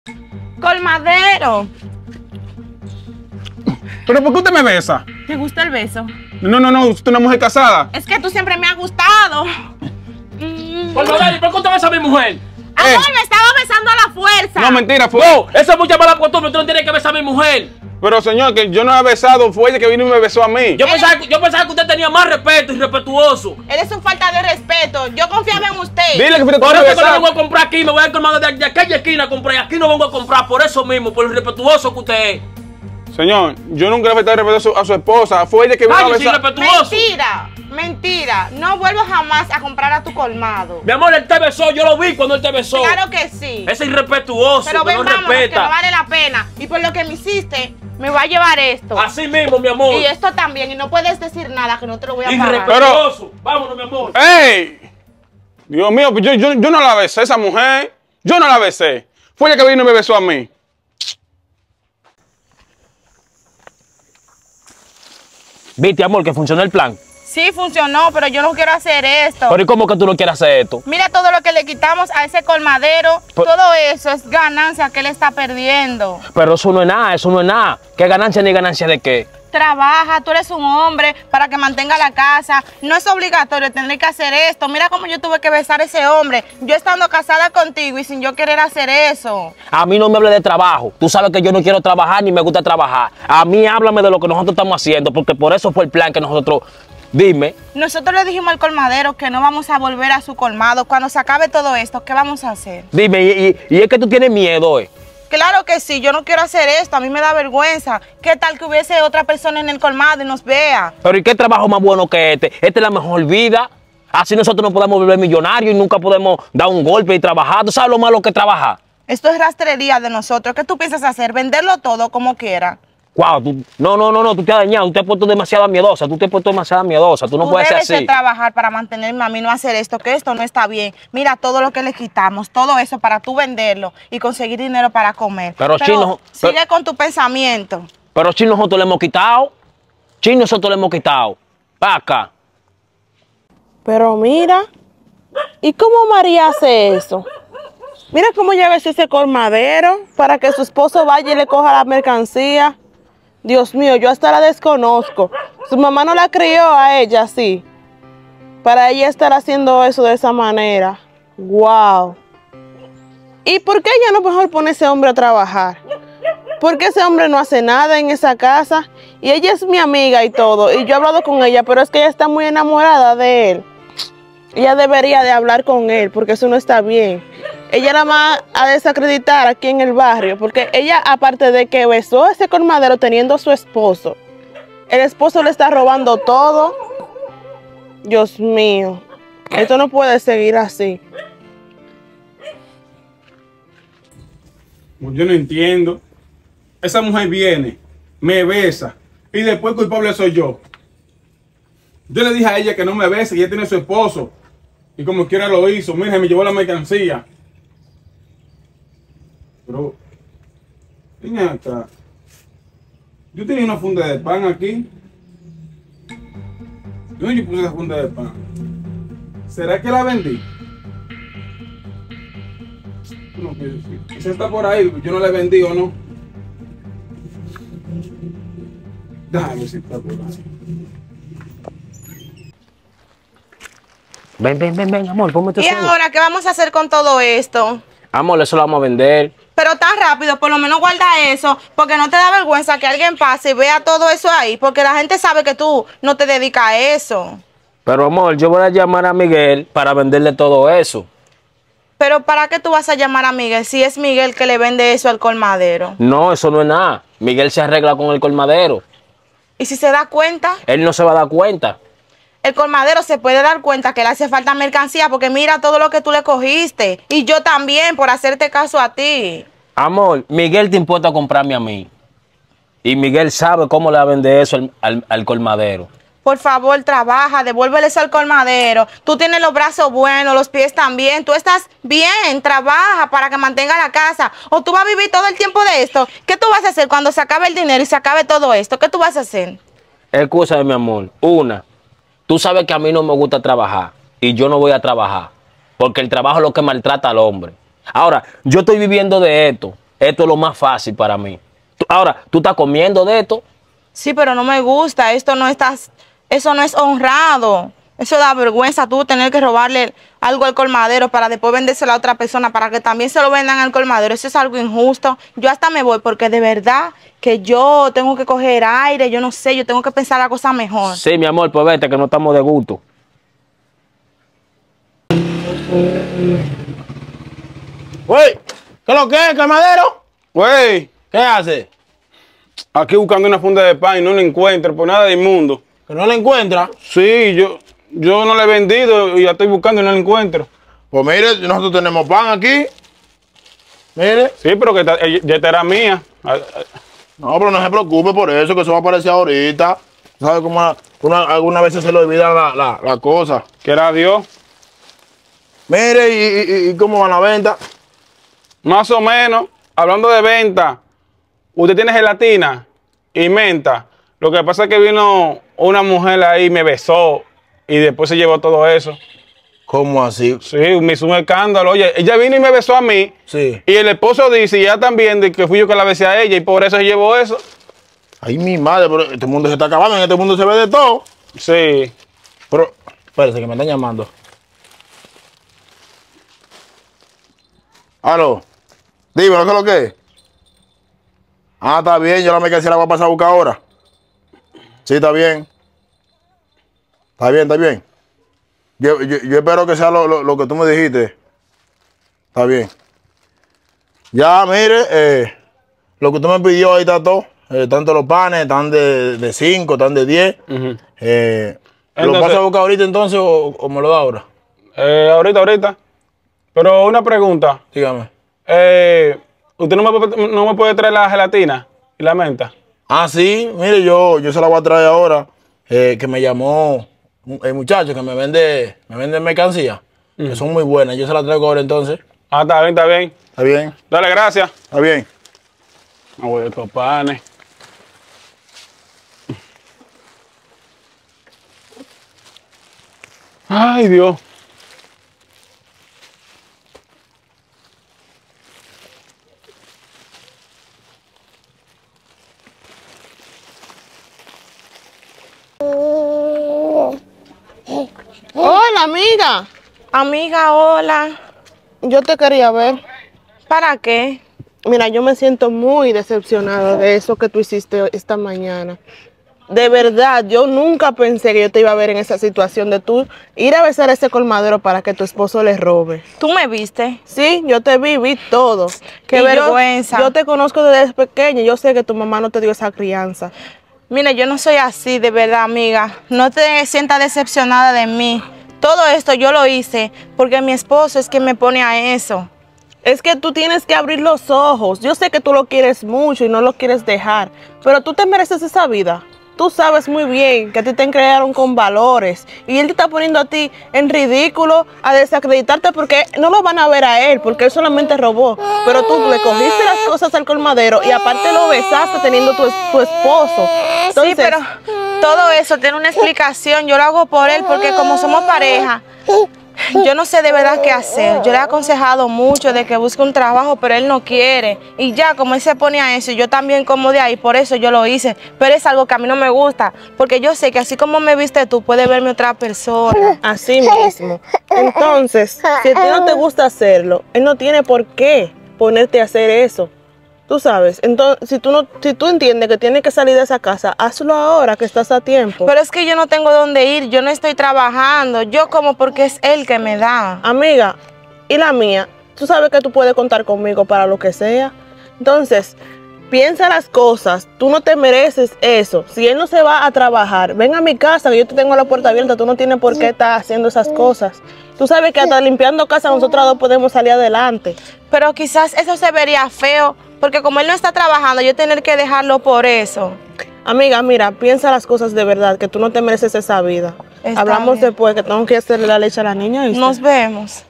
Colmadero. ¿Pero por qué usted me besa? ¿Te gusta el beso? No, usted es una mujer casada. Es que tú siempre me has gustado. Colmadero, ¿y por qué usted besa a mi mujer? Amor, me estaba besando a la fuerza. No, mentira, fue. No, eso es mucha mala costumbre. Tú no tienes que besar a mi mujer. Pero señor, que yo no he besado, fue ella que vino y me besó a mí. Yo pensaba que usted tenía más respeto y respetuoso. Eres un falta de respeto. Yo confiaba en usted. Dile que fuiste tú Por a eso que no besar. vengo a comprar aquí, me voy al colmado de aquella esquina a comprar. Y aquí no vengo a comprar por eso mismo, por el respetuoso que usted es. Señor, yo nunca le he faltado respeto a su esposa. Fue ella que vino a Ay, yo soy besar. respetuoso. Mentira. No vuelvo jamás a comprar a tu colmado. Mi amor, él te besó, yo lo vi cuando él te besó. Claro que sí. Ese irrespetuoso, Pero que ven, no vámonos, que no respeta. vale la pena. Y por lo que me hiciste, me va a llevar esto. Así mismo, mi amor. Y esto también. Y no puedes decir nada que no te lo voy a pagar. Irrespetuoso. Vámonos, mi amor. ¡Ey! Dios mío, pues yo no la besé, esa mujer. Yo no la besé. Fue ella que vino y me besó a mí. Viste, amor, que funcionó el plan. Sí, funcionó, pero yo no quiero hacer esto. Pero ¿y cómo que tú no quieres hacer esto? Mira todo lo que le quitamos a ese colmadero. Todo eso es ganancia que él está perdiendo. Pero eso no es nada, eso no es nada. ¿Qué ganancia ni ganancia de qué? Trabaja, tú eres un hombre para que mantenga la casa. No es obligatorio tener que hacer esto. Mira cómo yo tuve que besar a ese hombre. Yo estando casada contigo y sin yo querer hacer eso. A mí no me hable de trabajo. Tú sabes que yo no quiero trabajar ni me gusta trabajar. A mí háblame de lo que nosotros estamos haciendo, porque por eso fue el plan que nosotros... Dime. Nosotros le dijimos al colmadero que no vamos a volver a su colmado. Cuando se acabe todo esto, ¿qué vamos a hacer? Dime, y es que tú tienes miedo, Claro que sí, yo no quiero hacer esto, a mí me da vergüenza. ¿Qué tal que hubiese otra persona en el colmado y nos vea? Pero ¿y qué trabajo más bueno que este? Esta es la mejor vida. Así nosotros no podemos volver millonarios y nunca podemos dar un golpe y trabajar. ¿Tú sabes lo malo que es trabajar? Esto es rastrería de nosotros. ¿Qué tú piensas hacer? ¿Venderlo todo como quiera? Wow, no, tú te has dañado, tú te has puesto demasiado miedosa, tú no puedes ser Tú debes de así. trabajar para mantenerme a mí, no hacer esto, que esto no está bien. Mira todo lo que le quitamos, todo eso para tú venderlo y conseguir dinero para comer. Pero Chino, sigue con tu pensamiento. Pero Chino, nosotros le hemos quitado. Pa' acá. Pero mira, ¿y cómo María hace eso? Mira cómo lleva ese colmadero para que su esposo vaya y le coja la mercancía. Dios mío, yo hasta la desconozco. Su mamá no la crió a ella así, para ella estar haciendo eso de esa manera. Wow. ¿Y por qué ella no mejor pone a ese hombre a trabajar? ¿Por qué ese hombre no hace nada en esa casa? Y ella es mi amiga y todo, y yo he hablado con ella, pero es que ella está muy enamorada de él. Ella debería de hablar con él, porque eso no está bien. Ella nada más a desacreditar aquí en el barrio, porque ella, aparte de que besó a ese colmadero teniendo a su esposo, el esposo le está robando todo. Dios mío, esto no puede seguir así. Yo no entiendo. Esa mujer viene, me besa y después culpable soy yo. Yo le dije a ella que no me bese, que ella tiene a su esposo. Y como quiera lo hizo. Mira, me llevó la mercancía. Pero, ven acá. Yo tenía una funda de pan aquí. ¿Dónde yo puse esa funda de pan? ¿Será que la vendí? No, esa está por ahí. Yo no la vendí o no. Déjame ver si está por ahí. Ven, amor, ponme tu ¿Y ahora qué vamos a hacer con todo esto? Amor, eso lo vamos a vender. Pero tan rápido, por lo menos guarda eso, porque no te da vergüenza que alguien pase y vea todo eso ahí, porque la gente sabe que tú no te dedicas a eso. Pero amor, yo voy a llamar a Miguel para venderle todo eso. Pero ¿para qué tú vas a llamar a Miguel si es Miguel que le vende eso al colmadero? No, eso no es nada. Miguel se arregla con el colmadero. ¿Y si se da cuenta? Él no se va a dar cuenta. El colmadero se puede dar cuenta que le hace falta mercancía porque mira todo lo que tú le cogiste. Y yo también por hacerte caso a ti. Amor, Miguel te importa a comprarme a mí. Y Miguel sabe cómo le va a vender eso al colmadero. Por favor, trabaja, devuélvele eso al colmadero. Tú tienes los brazos buenos, los pies también. Tú estás bien, trabaja para que mantenga la casa. O tú vas a vivir todo el tiempo de esto. ¿Qué tú vas a hacer cuando se acabe el dinero y se acabe todo esto? ¿Qué tú vas a hacer? Escúchame, mi amor. Una, tú sabes que a mí no me gusta trabajar. Y yo no voy a trabajar. Porque el trabajo es lo que maltrata al hombre. Ahora, yo estoy viviendo de esto. Esto es lo más fácil para mí. Ahora, tú estás comiendo de esto. Sí, pero no me gusta. Eso no es honrado. Eso da vergüenza tú tener que robarle algo al colmadero para después vendérselo a otra persona para que también se lo vendan al colmadero. Eso es algo injusto. Yo hasta me voy porque de verdad que yo tengo que coger aire, yo no sé, yo tengo que pensar la cosa mejor. Sí, mi amor, pues vete que no estamos de gusto. Güey, ¿qué es lo que es, colmadero? Güey, ¿Qué hace? aquí buscando una funda de pan y no la encuentro por nada del mundo. ¿Que no la encuentra? Sí, yo no la he vendido y la estoy buscando y no la encuentro. Pues mire, nosotros tenemos pan aquí. Mire. Sí, pero que ya esta era mía. No, pero no se preocupe por eso, que eso va a aparecer ahorita. ¿Sabe cómo algunas veces se le olvida la cosa? Que era Dios. Mire, ¿y cómo va la venta? Más o menos, hablando de venta, usted tiene gelatina y menta. Lo que pasa es que vino una mujer ahí, me besó y después se llevó todo eso. ¿Cómo así? Sí, me hizo un escándalo. Oye, ella vino y me besó a mí. Sí. Y el esposo dice, y ella también, de que fui yo que la besé a ella y por eso se llevó eso. Ay, mi madre, pero este mundo se está acabando, en este mundo se ve de todo. Sí. Pero, espérese, que me están llamando. Aló, dime, ¿qué es lo que es? Ah, está bien, yo la mercancía la voy a pasar a buscar ahora. Sí, está bien. Está bien, está bien. Yo espero que sea lo que tú me dijiste. Está bien. Ya, mire, lo que usted me pidió ahí está todo. Tanto los panes, están de 5, están de 10. Ujú. ¿Lo vas a buscar ahorita entonces o me lo da ahora? Ahorita. Pero una pregunta. Dígame. ¿Usted no me puede traer la gelatina y la menta? Ah, sí, mire, yo se la voy a traer ahora. Que me llamó el muchacho que me vende mercancía. Que son muy buenas. Yo se la traigo ahora entonces. Ah, está bien, está bien. ¿Está bien? Dale, gracias. ¿Está bien? No voy a estos panes. Ay, Dios. Hola, amiga. Amiga, hola. Yo te quería ver. ¿Para qué? Mira, yo me siento muy decepcionada de eso que tú hiciste esta mañana. De verdad, yo nunca pensé que yo te iba a ver en esa situación de tú ir a besar a ese colmadero para que tu esposo le robe. ¿Tú me viste? Sí, yo te vi todo. Qué vergüenza. Yo te conozco desde pequeña, yo sé que tu mamá no te dio esa crianza. Mira, yo no soy así, de verdad, amiga. No te sientas decepcionada de mí. Todo esto yo lo hice porque mi esposo es quien me pone a eso. Es que tú tienes que abrir los ojos. Yo sé que tú lo quieres mucho y no lo quieres dejar, pero tú te mereces esa vida. Tú sabes muy bien que a ti te crearon con valores y él te está poniendo a ti en ridículo, a desacreditarte porque no lo van a ver a él, porque él solamente robó. Pero tú le cogiste las cosas al colmadero y aparte lo besaste teniendo tu esposo. Entonces, Sí, pero todo eso tiene una explicación. Yo lo hago por él porque como somos pareja, yo no sé de verdad qué hacer. Yo le he aconsejado mucho de que busque un trabajo, pero él no quiere. Y ya, como él se pone a eso, yo también como de ahí, por eso yo lo hice. Pero es algo que a mí no me gusta, porque yo sé que así como me viste tú, puede verme otra persona. así mismo. Entonces, si a ti no te gusta hacerlo, él no tiene por qué ponerte a hacer eso. Tú sabes, entonces, si tú entiendes que tienes que salir de esa casa, hazlo ahora que estás a tiempo. Pero es que yo no tengo dónde ir, yo no estoy trabajando, yo como porque es él que me da. Amiga, y la mía, tú sabes que tú puedes contar conmigo para lo que sea. Entonces, piensa las cosas, tú no te mereces eso. Si él no se va a trabajar, ven a mi casa, que yo te tengo la puerta abierta, tú no tienes por qué estar haciendo esas cosas. Tú sabes que hasta limpiando casa nosotros dos podemos salir adelante. Pero quizás eso se vería feo, porque como él no está trabajando, yo tener que dejarlo por eso. Amiga, mira, piensa las cosas de verdad, que tú no te mereces esa vida. Está Hablamos bien. después, que tengo que hacerle la leche a la niña. ¿Viste? Nos vemos.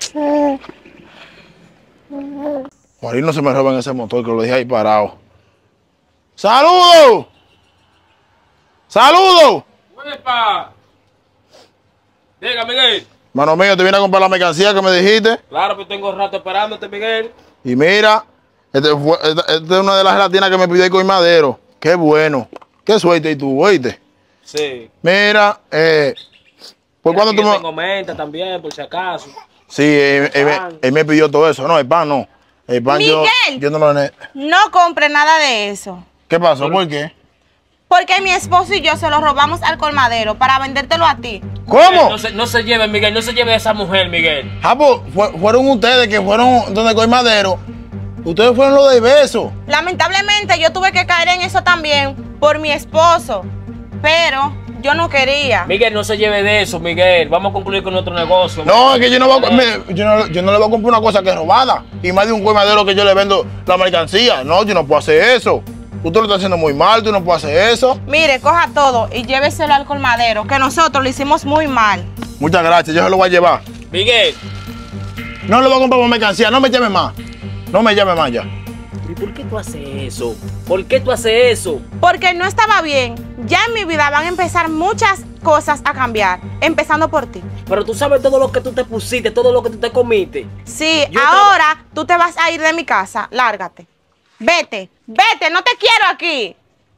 Marín no se me roba en ese motor que lo dejé ahí parado. ¡Saludos! ¡Saludos! ¡Uepa! Diga, Miguel. Mano mío, te vine a comprar la mercancía que me dijiste. Claro, pues tengo rato esperándote, Miguel. Y mira, Esta es una de las gelatinas que me pidió el colmadero. Qué bueno. Qué suerte y tú, oíste. Sí. Mira, pues cuando tú me... Tengo menta también, por si acaso. Sí, él me pidió todo eso. No, el pan no. El pan Miguel, yo no lo... no compre nada de eso. ¿Qué pasó? ¿Por qué? Porque mi esposo y yo se lo robamos al colmadero para vendértelo a ti. ¿Cómo? No se lleve, Miguel, no se lleve a esa mujer, Miguel. Ah, pues fueron ustedes que fueron donde el colmadero. Ustedes fueron los de beso. Lamentablemente yo tuve que caer en eso también por mi esposo, pero yo no quería. Miguel, no se lleve de eso, Miguel. Vamos a concluir con nuestro negocio. No, es que yo no, yo no le voy a comprar una cosa que es robada. Y más de un colmadero que yo le vendo la mercancía. No, yo no puedo hacer eso. Usted lo está haciendo muy mal, tú no puedes hacer eso. Mire, coja todo y lléveselo al colmadero, que nosotros lo hicimos muy mal. Muchas gracias, yo se lo voy a llevar. Miguel. No le voy a comprar más mercancía, no me llame más. No me llame más ya. ¿Y por qué tú haces eso? ¿Por qué tú haces eso? Porque no estaba bien. Ya en mi vida van a empezar muchas cosas a cambiar, empezando por ti. Pero tú sabes todo lo que tú te pusiste, todo lo que tú te comiste. Sí, ahora tú te vas a ir de mi casa, lárgate. Vete, vete, no te quiero aquí.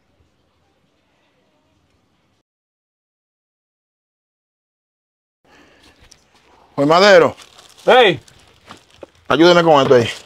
Colmadero, Hey, ayúdeme con esto ahí.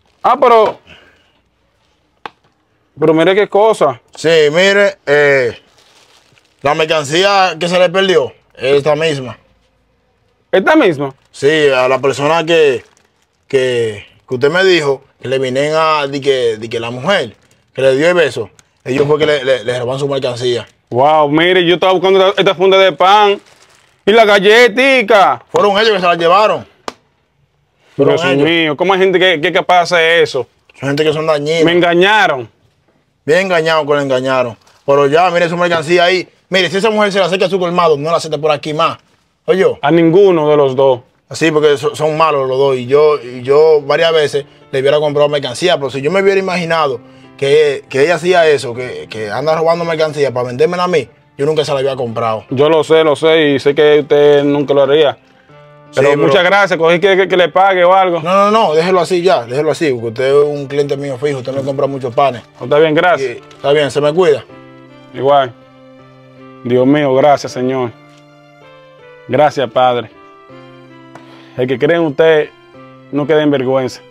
pero mire qué cosa. Sí, mire, la mercancía que se le perdió es esta misma. Esta misma. Sí, a la persona que usted me dijo que le vienen a di que la mujer que le dio el beso, ellos fue que le roban su mercancía. Wow, mire, yo estaba buscando esta funda de pan y la galletica. Fueron ellos que se la llevaron. Fueron Dios ellos. mío, ¿cómo hay gente que es capaz de hacer eso? Son gente que son dañinos. Me engañaron. Bien engañados que le engañaron. Pero ya, mire su mercancía ahí. Mire, si esa mujer se le acerca a su colmado, no la acepte por aquí más. Oye, A ninguno de los dos. así porque son malos los dos. Y yo varias veces le hubiera comprado mercancía. Pero si yo me hubiera imaginado que ella hacía eso, que anda robando mercancía para vendérmela a mí, yo nunca se la había comprado. Yo lo sé y sé que usted nunca lo haría. Pero Sí, muchas gracias, cogí que le pague o algo. No, déjelo así ya, déjelo así, porque usted es un cliente mío fijo, usted me compra muchos panes. Está bien, gracias. Y, está bien, se me cuida. Igual. Dios mío, gracias, Señor. Gracias, Padre. El que cree en usted no quede en vergüenza.